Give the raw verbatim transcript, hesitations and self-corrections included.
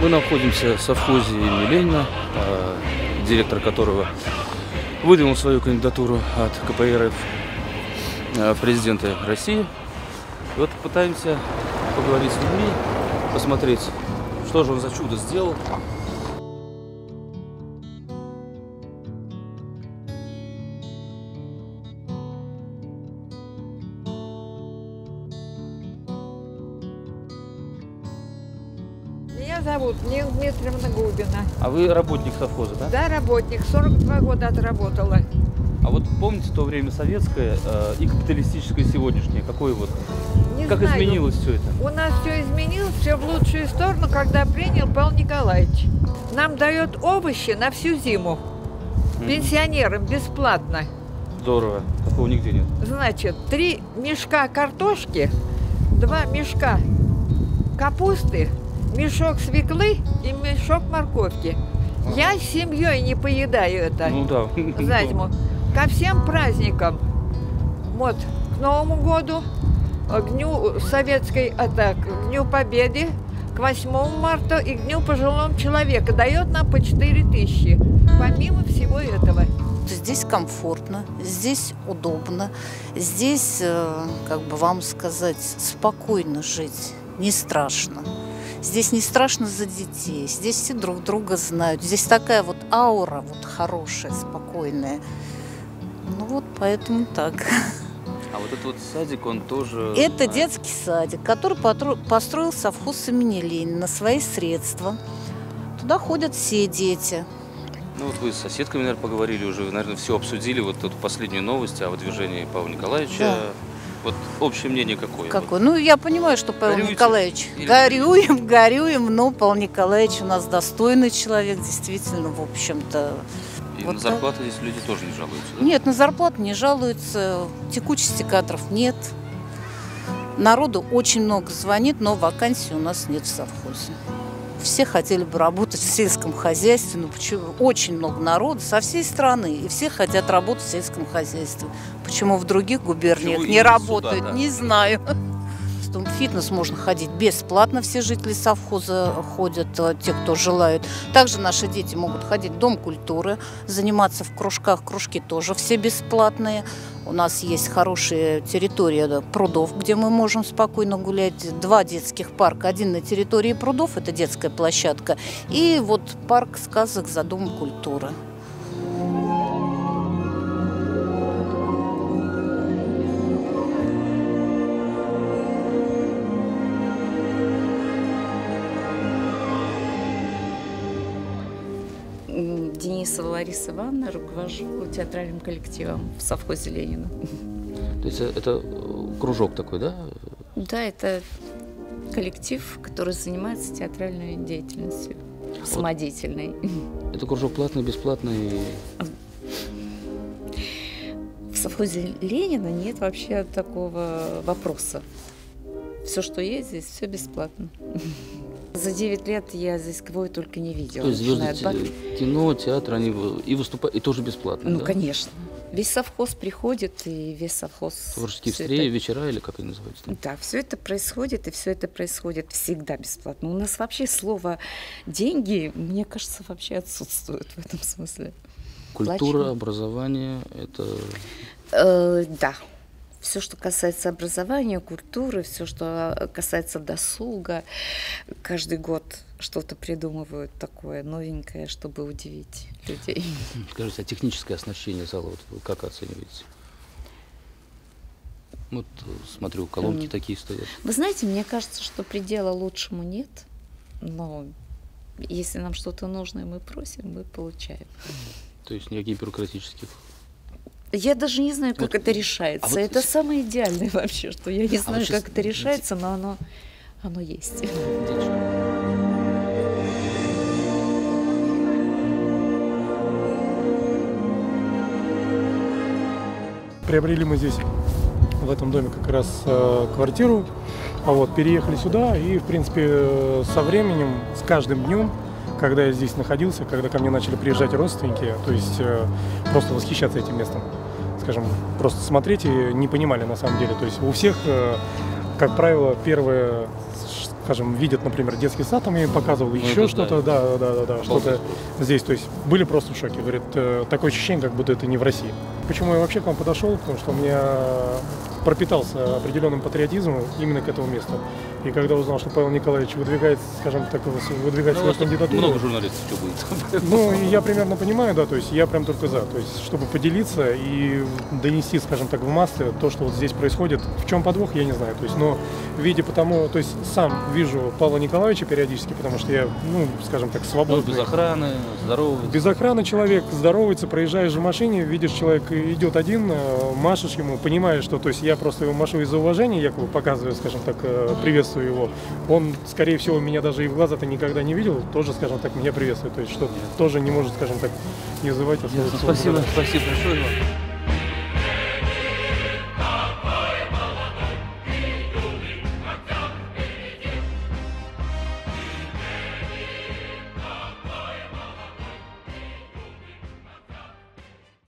Мы находимся в совхозе имени Ленина, директор которого выдвинул свою кандидатуру от ка пэ эр эф в президенты России. И вот пытаемся поговорить с людьми, посмотреть, что же он за чудо сделал. Меня зовут Нина Дмитриевна Губина. А вы работник совхоза, да? Да, работник. сорок два года отработала. А вот помните то время советское э, и капиталистическое сегодняшнее? Какое вот? Не как знаю. изменилось все это? У нас все изменилось, все в лучшую сторону, когда принял Павел Николаевич. Нам дает овощи на всю зиму. Mm-hmm. Пенсионерам бесплатно. Здорово. Такого нигде нет. Значит, три мешка картошки, два мешка капусты, мешок свеклы и мешок морковки. Ага. Я с семьей не поедаю это. Ну да. Возьму. Ко всем праздникам. Вот, к Новому году, к Дню Советской, это, к Дню Победы, к восьмому марта и к Дню Пожилого человека. Дает нам по четыре тысячи. Помимо всего этого. Здесь комфортно, здесь удобно, здесь, как бы вам сказать, спокойно жить, не страшно. Здесь не страшно за детей, здесь все друг друга знают. Здесь такая вот аура вот хорошая, спокойная. Ну вот, поэтому так. А вот этот вот садик, он тоже... Это детский садик, который построил совхоз имени Ленина на свои средства. Туда ходят все дети. Ну вот вы с соседками, наверное, поговорили уже, вы, наверное, все обсудили, вот эту последнюю новость о выдвижении Павла Николаевича. Да. Вот общее мнение какое? Какое? Вот. Ну, я понимаю, что Павел Горюете? Николаевич... Или... Горюем, горюем, но Павел Николаевич у нас достойный человек, действительно, в общем-то. И вот на зарплату так. Здесь люди тоже не жалуются, да? Нет, на зарплату не жалуются, текучести кадров нет. Народу очень много звонит, но вакансий у нас нет в совхозе. Все хотели бы работать в сельском хозяйстве, но почему? Очень много народу со всей страны, и все хотят работать в сельском хозяйстве. Почему в других губерниях почему не работают, сюда, да? Не знаю. В фитнес можно ходить бесплатно, все жители совхоза ходят, те, кто желают. Также наши дети могут ходить в Дом культуры, заниматься в кружках, кружки тоже все бесплатные. У нас есть хорошая территория прудов, где мы можем спокойно гулять. Два детских парка, один на территории прудов, это детская площадка, и вот парк сказок за Домом культуры. Денисова Лариса Ивановна, руковожу театральным коллективом в совхозе Ленина. То есть это кружок такой, да? Да, это коллектив, который занимается театральной деятельностью, самодеятельной. Это кружок платный, бесплатный? В совхозе Ленина нет вообще такого вопроса. Все, что есть здесь, все бесплатно. За девять лет я здесь кого только не видела. То есть звезды кино, театр, они и выступают, и тоже бесплатно? Ну, да? Конечно. Весь совхоз приходит, и весь совхоз... Творческие встречи, это... вечера, или как они называются? Там? Да, все это происходит, и все это происходит всегда бесплатно. У нас вообще слово «деньги», мне кажется, вообще отсутствует в этом смысле. Культура, Плачу. Образование, это... Э, да. Все, что касается образования, культуры, все, что касается досуга, каждый год что-то придумывают такое новенькое, чтобы удивить людей. Скажите, а техническое оснащение зала вот вы как оцениваете? Вот смотрю, колонки mm. такие стоят. Вы знаете, мне кажется, что предела лучшему нет, но если нам что-то нужно, и мы просим, мы получаем. То есть никаких бюрократических... Я даже не знаю, как вот, это решается. А вот это с... самое идеальное вообще, что я не а знаю, вот сейчас... как это решается, но оно, оно есть. Приобрели мы здесь, в этом доме, как раз э, квартиру, а вот переехали сюда, и, в принципе, э, со временем, с каждым днем, когда я здесь находился, когда ко мне начали приезжать родственники, то есть э, просто восхищаться этим местом. Скажем, просто смотреть и не понимали на самом деле. То есть у всех, как правило, первое, скажем, видят, например, детский сад, там я им показывал, Ну, еще это что-то, да, да, да, да, что-то Балдеть. здесь, то есть были просто в шоке, говорят, э, такое ощущение, как будто это не в России. Почему я вообще к вам подошел? Потому что у меня пропитался определенным патриотизмом именно к этому месту. И когда узнал, что Павел Николаевич выдвигает, скажем так, выдвигает Ну, у свою вас тут кандидатуру. много журналистов что будет. Ну, и я примерно понимаю, да, то есть я прям только за, то есть чтобы поделиться и донести, скажем так, в массы то, что вот здесь происходит. В чем подвох, я не знаю, то есть, но видя потому, то есть сам вижу Павла Николаевича периодически, потому что я, ну, скажем так, Ну, свободный. без охраны, здоровый. Без охраны человек здоровается, проезжаешь в машине, видишь, человек идет один, э, машешь ему, понимаешь, что, то есть я просто его машу из-за уважения, якобы показываю, скажем так, э, приветствую его. Он, скорее всего, меня даже и в глаза-то никогда не видел, тоже, скажем так, меня приветствует, то есть что тоже не может, скажем так, не вызывать особого. Спасибо, спасибо большое вам.